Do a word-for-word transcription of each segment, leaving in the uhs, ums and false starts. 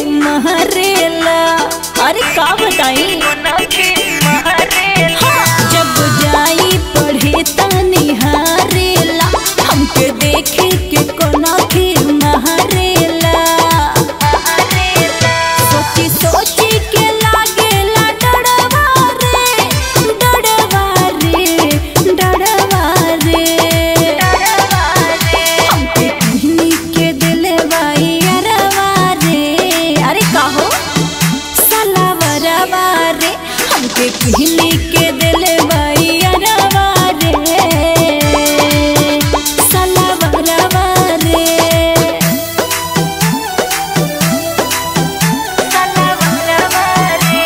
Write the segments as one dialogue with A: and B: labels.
A: महरेला। अरे का बताई हाँ, जब जाई पढ़े तनिहारेला हमके देखे के कोना के महरेला। सोची सोची के लागेला डरवा रे डरवा रे डरवा रे हमके कहनी के दिले बाई अरवा रे। अरे काहो सलावरवा रे हमके कहनी के दिले बाई अरवा रे सलावरवा रे सलावरवा रे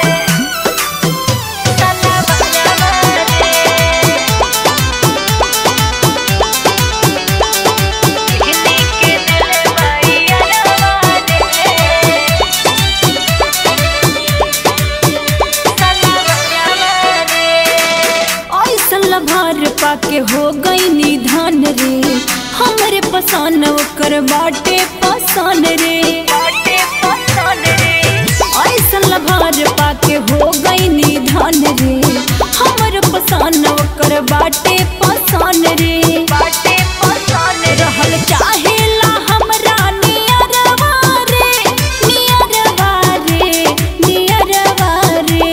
A: सलावरवा रे कहनी के दिले बाई अरवा भार पाके हो गई निधान रे हमरे पसान ओकर बाटे पसान रे ऐसन भार पाके हो गई निधान रे हमर पसान ओकर बाटे पसान रे रहल चाहेला हमरा नियरवा रे नियरवा रे नियरवा रे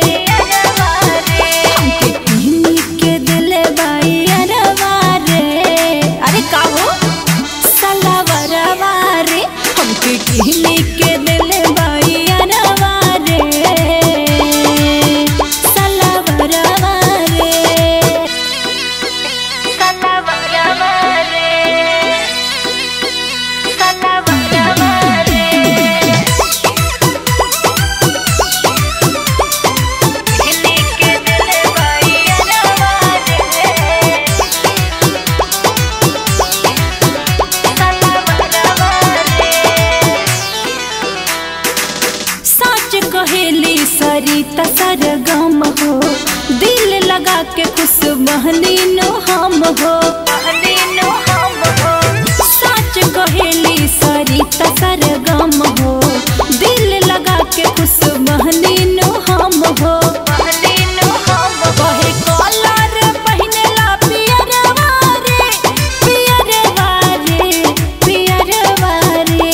A: हमके कहनी के दिले बाई अरवा रे। अरे काहो सलावरवा रे हमके कहनी के दिले बाई अरवा रे सलावरवा रे सलावरवा रे सलावरवा रे कहनी के दिले बाई अरवा रे सलावरवा रे। साच कहेली सरिता सरगम हो दिल लगा के खुश बहनी नो हम हो साच कहेली सरिता सरगम हो दिल लगा के खुश बहनी नो हम हो कहे कॉलर पहिनेला पियरवा रे पियरवा रे पियरवा रे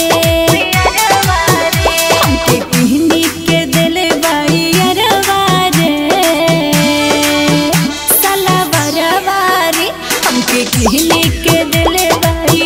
A: हमके कहनी के दिले बाई अरवा रे सलावरवा रे हमके कहनी के दिले बाई